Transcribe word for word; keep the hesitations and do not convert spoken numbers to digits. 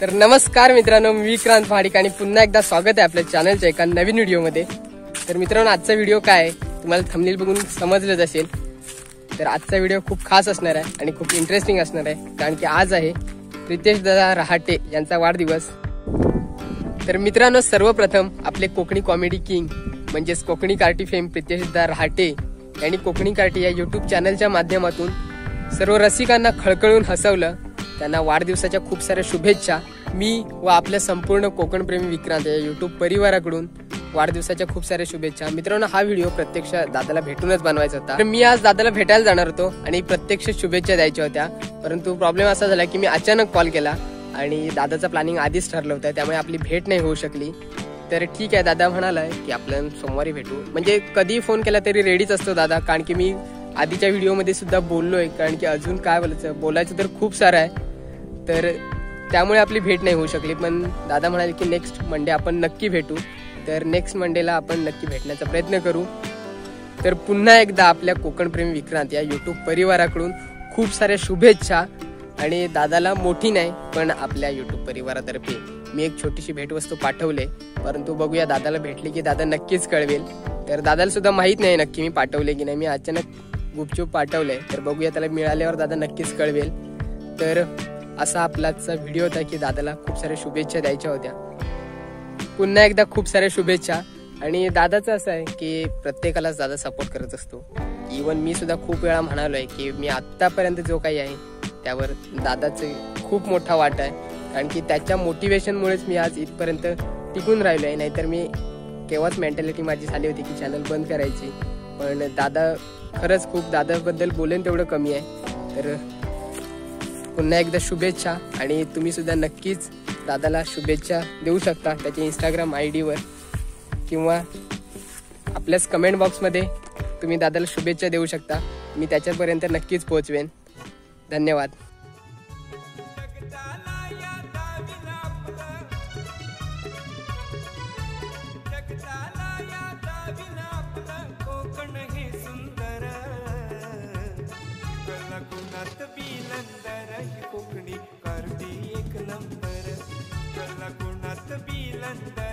तर नमस्कार मित्रांनो, मी विक्रांत भाडिक आणि पुन्हा एकदा स्वागत आहे आपल्या चॅनलच्या एका नवीन व्हिडिओमध्ये। तर मित्रांनो, आजचा व्हिडिओ काय आहे तुम्हाला थंबनेल बघून समजलंच असेल। तर आजचा व्हिडिओ खूप खास असणार आहे आणि खूप इंटरेस्टिंग असणार आहे, कारण की आज आहे प्रितेश दादा रहाटे यांचा वाढदिवस। तर मित्रांनो, सर्वप्रथम आपले कोकणी कॉमेडी किंग म्हणजेच कोकणी कार्टी फेम प्रितेश दादा रहाटे यांनी कोकणी कार्टी या यूट्यूब चॅनलच्या माध्यमातून सर्व रसिकांना खळखळून हसवलं। त्यांना वाढदिवसाच्या खूप साऱ्या शुभेच्छा मी व आपल्या संपूर्ण कोकण प्रेमी विक्रांत या यूट्यूब परिवाराकडून वाढदिवसाच्या खूप साऱ्या शुभेच्छा। मित्रांनो, हा व्हिडिओ प्रत्यक्ष दादाला भेटूनच बनवायचा होता। तर मी आज दादाला भेटायला जाणार होतो आणि प्रत्यक्ष शुभेच्छा द्यायच्या होत्या, परंतु प्रॉब्लेम असा झाला की मी अचानक कॉल केला आणि दादाचं प्लॅनिंग आधीच ठरलं होतं, त्यामुळे आपली भेट नाही होऊ शकली। तर ठीक आहे, दादा म्हणाला की आपण सोमवारी भेटू, म्हणजे कधी फोन केला तरी रेडीच असतो दादा, कारण की मी आधीच्या व्हिडिओमध्ये सुद्धा बोललोय, कारण की अजून काय बोलायचं बोलायचं तर खूप सारं आहे। तर त्यामुळे आपली भेट नाही होऊ शकली, पण दादा म्हणाले की नेक्स्ट मंडे आपण नक्की भेटू। तर नेक्स्ट मंडेला आपण नक्की भेटण्याचा प्रयत्न करू। तर पुन्हा एकदा आपल्या कोकण प्रेमी विक्रांत या यूट्यूब परिवाराकडून खूप साऱ्या शुभेच्छा। आणि दादाला मोठी नाही पण आपल्या यूट्यूब परिवारातर्फे मी एक छोटीशी भेटवस्तू पाठवले, परंतु बघूया दादाला भेटली की दादा नक्कीच कळवेल। तर दादाला सुद्धा माहित नाही नक्की मी पाठवले की नाही, मी अचानक गुपचूप पाठवलंय, तर बघूया त्याला मिळाल्यावर दादा नक्कीच कळवेल। तर असा आपलाचा व्हिडिओ होता की दादाला खूप साऱ्या शुभेच्छा द्यायच्या होत्या। पुन्हा एकदा खूप साऱ्या शुभेच्छा। आणि दादाचं असं आहे की प्रत्येकालाच दादा सपोर्ट करत असतो। इवन मी सुद्धा खूप वेळा म्हणालोय की मी आतापर्यंत जो काही आहे त्यावर दादाचे खूप मोठा वाटा आहे, कारण की त्याच्या मोटिवेशनमुळेच मी आज इथपर्यंत टिकून राहिलो आहे। नाहीतर मी केव्हाच मेंटॅलिटी माझी झाली होती की चॅनल बंद करायची, पण दादा खरंच खूप दादाबद्दल बोलेन तेवढं कमी आहे। तर पुन्हा एकदा शुभेच्छा, आणि तुम्ही सुद्धा नक्कीच दादाला शुभेच्छा देऊ शकता त्याच्या इंस्टाग्राम आय डीवर, किंवा आपल्याच कमेंट बॉक्समध्ये तुम्ही दादाला शुभेच्छा देऊ शकता। मी त्याच्यापर्यंत नक्कीच पोहोचवेन। धन्यवाद। कोकणी कार्टी एक नंबर, कला गुणात बिलंदर।